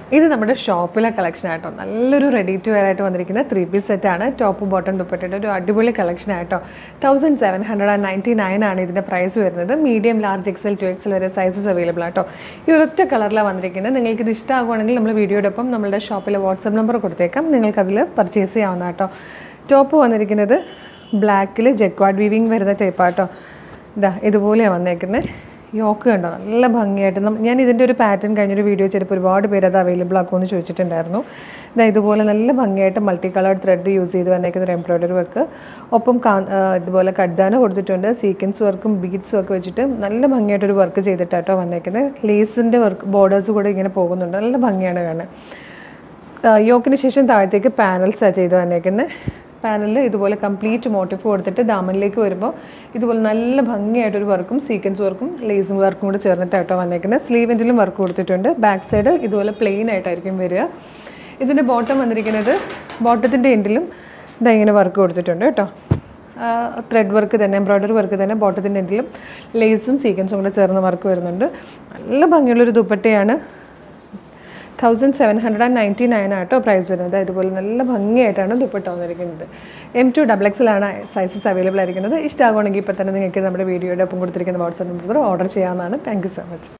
ഇത് നമ്മുടെ ഷോപ്പിലെ കളക്ഷൻ ആയിട്ടോ. നല്ലൊരു റെഡി ടു വെയർ ആയിട്ട് വന്നിരിക്കുന്ന 3-piece സെറ്റാണ്. ടോപ്പ് ബോട്ടം ദുപ്പട്ടയുടെ ഒരു അടിപൊളി കളക്ഷൻ ആയിട്ടോ. 1799 ആണ് ഇതിൻ്റെ പ്രൈസ് വരുന്നത്. മീഡിയം, ലാർജ്, XL, 2XL വരെ സൈസസ് അവൈലബിൾ ആട്ടോ. ഈ ഒരൊറ്റ കളറിലാണ് വന്നിരിക്കുന്നത്. നിങ്ങൾക്ക് ഇത് ഇഷ്ടമാകുവാണെങ്കിൽ നമ്മൾ വീഡിയോയുടെ ഒപ്പം നമ്മളുടെ ഷോപ്പിലെ വാട്സപ്പ് നമ്പർ കൊടുത്തേക്കാം. നിങ്ങൾക്കതിൽ പർച്ചേസ് ചെയ്യാവുന്ന കേട്ടോ. ടോപ്പ് വന്നിരിക്കുന്നത് ബ്ലാക്കിൽ ജെക്വാർഡ് വീവിങ് വരുന്ന ടൈപ്പാട്ടോ. ഇതുപോലെയാണ് വന്നേക്കുന്നത്. യോക്ക് കണ്ടോ, നല്ല ഭംഗിയായിട്ട്. ഞാൻ ഇതിൻ്റെ ഒരു പാറ്റേൺ കഴിഞ്ഞൊരു വീഡിയോ ചെയ്തപ്പോൾ ഒരുപാട് പേര് അത് അവൈലബിൾ ആക്കുമെന്ന് ചോദിച്ചിട്ടുണ്ടായിരുന്നു. ഇതുപോലെ നല്ല ഭംഗിയായിട്ട് മൾട്ടി കളേർഡ് ത്രെഡ് യൂസ് ചെയ്ത് വന്നേക്കുന്ന ഒരു എംബ്രോയ്ഡറി വർക്ക്. ഒപ്പം ഇതുപോലെ കഡ്ദാന കൊടുത്തിട്ടുണ്ട്. സീക്വൻസ് വർക്കും ബീഡ്സും ഒക്കെ വെച്ചിട്ട് നല്ല ഭംഗിയായിട്ടൊരു വർക്ക് ചെയ്തിട്ടാട്ടോ വന്നേക്കുന്നത്. ലേസിൻ്റെ വർക്ക് ബോർഡേഴ്സ് കൂടെ ഇങ്ങനെ പോകുന്നുണ്ട്. നല്ല ഭംഗിയാണ് കാണാൻ. യോക്കിന് ശേഷം താഴത്തേക്ക് പാനൽസാണ് ചെയ്ത് വന്നേക്കുന്നത്. പാനലിൽ ഇതുപോലെ കംപ്ലീറ്റ് മോട്ടീഫ് കൊടുത്തിട്ട് ദാമനിലേക്ക് വരുമ്പോൾ ഇതുപോലെ നല്ല ഭംഗിയായിട്ടൊരു വർക്കും സീക്വൻസ് വർക്കും ലേസും വർക്കും കൂടെ ചേർന്നിട്ടാട്ടോ വന്നേക്കുന്നത്. സ്ലീവെൻറ്റിലും വർക്ക് കൊടുത്തിട്ടുണ്ട്. ബാക്ക് സൈഡ് ഇതുപോലെ പ്ലെയിൻ ആയിട്ടായിരിക്കും വരിക. ഇതിൻ്റെ ബോട്ടം വന്നിരിക്കുന്നത് ബോട്ടത്തിൻ്റെ എൻഡിലും ഇങ്ങനെ വർക്ക് കൊടുത്തിട്ടുണ്ട് കേട്ടോ. ത്രെഡ് വർക്ക് തന്നെ, എംബ്രോയ്ഡറി വർക്ക് തന്നെ. ബോട്ടത്തിൻ്റെ എൻഡിലും ലേസും സീക്വൻസും കൂടെ ചേർന്ന വർക്ക് വരുന്നുണ്ട്. നല്ല ഭംഗിയുള്ളൊരു ദുപ്പട്ടയാണ്. 1799 ആട്ടോ പ്രൈസ് വരുന്നത്. ഇതുപോലെ നല്ല ഭംഗിയായിട്ടാണ് ദുപ്പട്ട വന്നിരിക്കുന്നത്. M2XXL ആണ് സൈസസ് അവൈലബിൾ ആയിരിക്കുന്നത്. ഇഷ്ടമാകുകയാണെങ്കിൽ ഇപ്പോൾ തന്നെ നിങ്ങൾക്ക് നമ്മുടെ വീഡിയോയുടെ ഒപ്പം കൊടുത്തിരിക്കുന്ന വാട്സാപ്പ് നമ്പർ ഓർഡർ ചെയ്യാവുന്നതാണ്. Thank you so much.